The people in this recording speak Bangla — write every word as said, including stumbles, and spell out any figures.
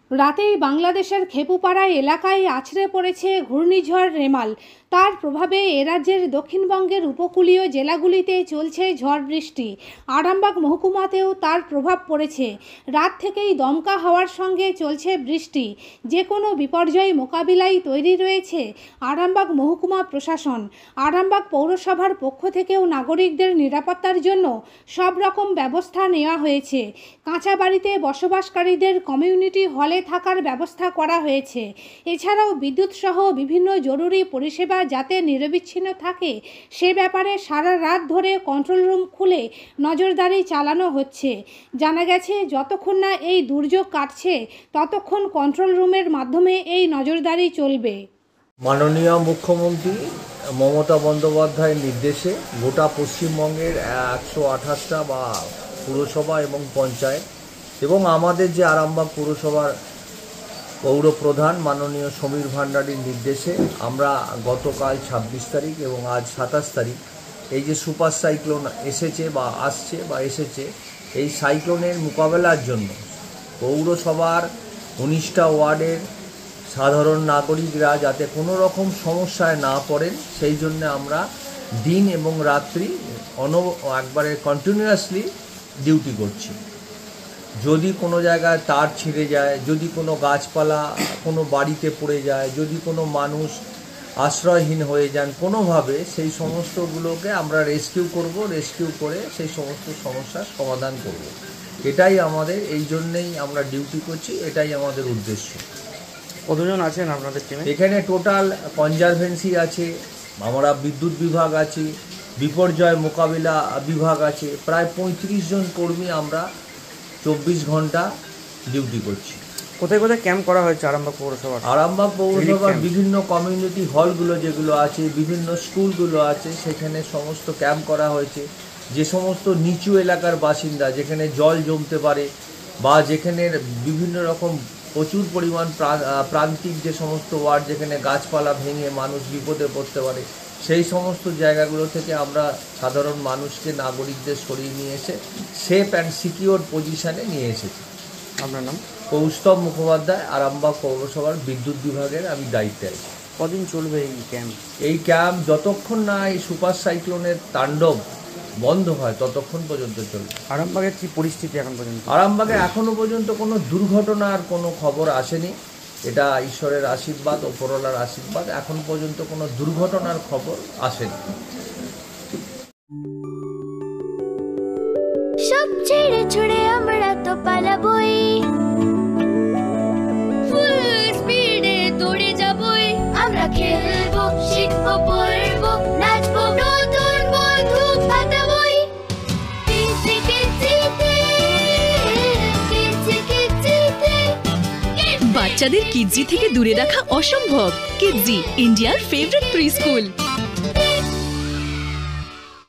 রাতেই বাংলাদেশের খেপুপাড়া এলাকায় আছড়ে পড়েছে ঘূর্ণিঝড় রেমাল। তার প্রভাবে এ রাজ্যের দক্ষিণবঙ্গের উপকূলীয় জেলাগুলিতে চলছে ঝড় বৃষ্টি। আরামবাগ মহকুমাতেও তার প্রভাব পড়েছে। রাত থেকেই দমকা হাওয়ার সঙ্গে চলছে বৃষ্টি। যে কোনো বিপর্যয় মোকাবিলায় তৈরি রয়েছে আরামবাগ মহকুমা প্রশাসন। আরামবাগ পৌরসভার পক্ষ থেকেও নাগরিকদের নিরাপত্তার জন্য সব রকম ব্যবস্থা নেওয়া হয়েছে। কাঁচা বাড়িতে বসবাসকারীদের কমিউনিটি হলে থাকার ব্যবস্থা করা হয়েছে। এছাড়াও বিদ্যুৎ সহ বিভিন্ন জরুরি পরিষেবা যাতে নিরবিচ্ছিন্ন থাকে সে ব্যাপারে সারা রাত ধরে কন্ট্রোল রুম খুলে নজরদারি চালানো হচ্ছে। জানা গেছে যতক্ষণ না এই দুর্যোগ কাটছে ততক্ষণ কন্ট্রোল রুমের মাধ্যমে এই নজরদারি চলবে। মাননীয় মুখ্যমন্ত্রী মমতা বন্দ্যোপাধ্যায়ের নির্দেশে গোটা পশ্চিমবঙ্গের একশো আঠাশটা বা পুরসভা এবং পঞ্চায়েত এবং আমাদের যে আরামবাগ পৌরসভার পৌর প্রধান মাননীয় সমীর ভান্ডারীর নির্দেশে আমরা গতকাল ছাব্বিশ তারিখ এবং আজ সাতাশ তারিখ এই যে সুপার সাইক্লোন এসেছে বা আসছে বা এসেছে এই সাইক্লোনের মোকাবেলার জন্য পৌরসভার উনিশটা ওয়ার্ডের সাধারণ নাগরিকরা যাতে কোনো রকম সমস্যায় না পড়েন সেই জন্য আমরা দিন এবং রাত্রি অন একবারে কন্টিনিউয়াসলি ডিউটি করছি। যদি কোনো জায়গায় তার ছিঁড়ে যায়, যদি কোনো গাছপালা কোনো বাড়িতে পড়ে যায়, যদি কোনো মানুষ আশ্রয়হীন হয়ে যান কোনোভাবে, সেই সমস্তগুলোকে আমরা রেস্কিউ করব, রেস্কিউ করে সেই সমস্ত সমস্যার সমাধান করব। এটাই আমাদের, এই জন্যেই আমরা ডিউটি করছি, এটাই আমাদের উদ্দেশ্য। কতজন আছেন আপনাদের টিমে? এখানে টোটাল কনজারভেন্সি আছে, আমরা বিদ্যুৎ বিভাগ আছে, বিপর্যয় মোকাবিলা বিভাগ আছে, প্রায় পঁয়ত্রিশ জন কর্মী আমরা চব্বিশ ঘন্টা ডিউটি করছি। কোথায় কোথায় ক্যাম্প করা হয়েছে আরামবাগ পৌরসভা? আরামবাগ পৌরসভার বিভিন্ন কমিউনিটি হলগুলো যেগুলো আছে, বিভিন্ন স্কুলগুলো আছে, সেখানে সমস্ত ক্যাম্প করা হয়েছে। যে সমস্ত নিচু এলাকার বাসিন্দা যেখানে জল জমতে পারে বা যেখানে বিভিন্ন রকম প্রচুর পরিমাণ প্রান্তিক যে সমস্ত ওয়ার্ড যেখানে গাছপালা ভেঙে মানুষ বিপদে পড়তে পারে, সেই সমস্ত জায়গাগুলো থেকে আমরা সাধারণ মানুষকে, নাগরিকদের সরিয়ে নিয়ে এসে সেফ অ্যান্ড সিকিওর পজিশানে নিয়ে এসেছি। আপনার নাম? কৌস্তব মুখোপাধ্যায়, আরামবাগ পৌরসভার বিদ্যুৎ বিভাগের আমি দায়িত্বে আছি। কদিন চলবে এই ক্যাম্প? এই ক্যাম্প যতক্ষণ না এই সুপার সাইক্লোনের তাণ্ডব বন্ধ হয় ততক্ষণ পর্যন্ত চলবে। আরামবাগের কি পরিস্থিতি এখন পর্যন্ত? আরামবাগে এখনো পর্যন্ত কোনো দুর্ঘটনার কোনো খবর আসেনি। এটা ঈশ্বরের আশীর্বাদ, ওপরওয়ালার আশীর্বাদ, এখন পর্যন্ত কোনো দুর্ঘটনার খবর আসেনি। সব ছেড়ে ছুড়ে আমরা তো পালাবই, ফুল স্পিডে দৌড়ে যাবই। আমরা খেলবো, শিখবো, পড়বো, নাচবো, নতুন বন্ধু পাতাবই। Kidzee কিডজিতে, Kidzee কিডজিতে। বাচ্চাদের কিডজি থেকে দূরে রাখা অসম্ভব। কিডজি, ইন্ডিয়ার ফেভারিট প্রি স্কুল।